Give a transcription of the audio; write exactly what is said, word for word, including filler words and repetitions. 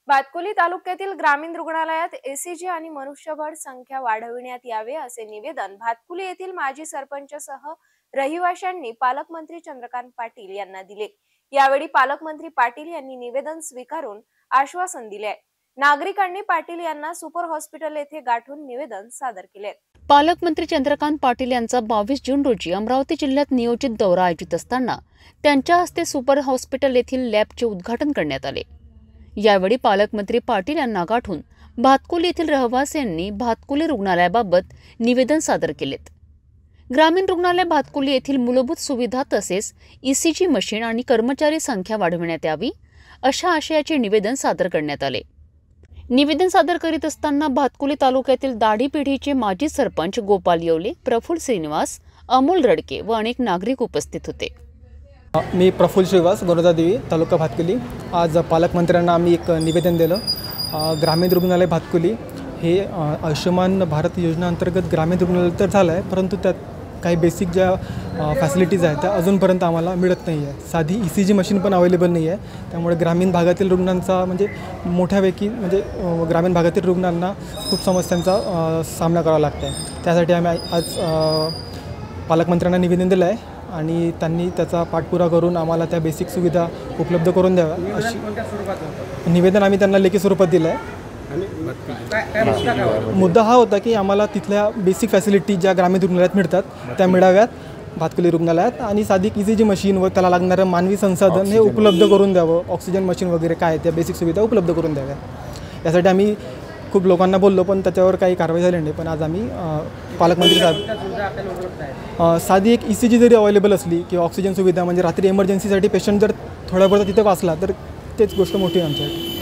भातकुली तालुक्यातील ग्रामीण रुग्णालयात एसीजी आणि मनुष्यबळ संख्या वाढविण्यात यावे असे निवेदन भातकुली येथील माजी सरपंचसह रहिवाशांनी पालकमंत्री चंद्रकांत पाटील यांना दिले। यावेळी पालकमंत्री पाटील यांनी निवेदन स्वीकारून आश्वासन दिले आहे। नागरिकांनी पाटील यांना सुपर हॉस्पिटल येथे गाठून निवेदन सादर केले। पालकमंत्री चंद्रकांत पाटील यांचा बावीस जून रोजी अमरावती जिल्ह्यात नियोजित दौरा आयोजित असताना त्यांच्या हस्ते सुपर हॉस्पिटल येथील लॅबचे उद्घाटन करण्यात आले। यावेळी पालकमंत्री पाटील यांना गाठून भातकुली येथील रहिवाशांनी भातकुली रुग्णालयाबाबत निवेदन सादर केलेत। ग्रामीण रुग्णालय भातकुली येथील मूलभूत सुविधा तसेच ईसीजी मशीन आणि कर्मचारी संख्या वाढविण्यात यावी अशा आशयाचे निवेदन सादर करण्यात आले। निवेदन सादर करीत असताना भातकुली तालुक्यातील दाढी पिढीचे माजी सरपंच गोपाल येवले, प्रफुल्ल श्रीनिवास, अमोल रडके व अनेक नागरिक उपस्थित होते। मी प्रफुल्ल श्रीनिवास, गोरदादेवी, तालुका भातकुली। आज पालकमंत्र्यांना आम्ही एक निवेदन दिलं। ग्रामीण रुग्णालय भातकुली हे आयुष्यमान भारत योजना अंतर्गत ग्रामीण रुग्णालय तर झालं आहे, परंतु त्यात काही बेसिक ज्या फॅसिलिटीज आहेत त्या अजूनपर्यंत आम्हाला मिळत नाही आहे। साधी ई सी जी मशीन पण अवेलेबल नाही आहे। त्यामुळे ग्रामीण भागातील रुग्णांचा म्हणजे मोठ्यापैकी म्हणजे ग्रामीण भागातील रुग्णांना खूप समस्यांचा सामना करावा लागतो आहे। त्यासाठी आम्ही आज पालकमंत्र्यांना निवेदन दिलं आहे आणि त्यांनी त्याचा पाठपुरावा करून आम्हाला त्या बेसिक सुविधा उपलब्ध करून द्याव्या अशी निवेदन आम्ही त्यांना लेखी स्वरूपात दिलं आहे। मुद्दा हा होता की आम्हाला तिथल्या बेसिक फॅसिलिटी ज्या ग्रामीण रुग्णालयात मिळतात त्या मिळाव्यात भातकुली रुग्णालयात, आणि साधी ई सी जी मशीन व त्याला लागणारं मानवी संसाधन हे उपलब्ध करून द्यावं। ऑक्सिजन मशीन वगैरे काय त्या बेसिक सुविधा उपलब्ध करून द्याव्या यासाठी आम्ही खूप लोकांना बोललो, पण त्याच्यावर काही कारवाई झाली नाही। पण आज आम्ही पालकमंत्री साहेब साधी एक ई सी जी जरी अवेलेबल असली किंवा ऑक्सिजन सुविधा म्हणजे रात्री इमर्जन्सीसाठी पेशंट जर थोड्यापुरता तिथे वाचला तर तेच गोष्ट मोठी आहे आमच्यासाठी।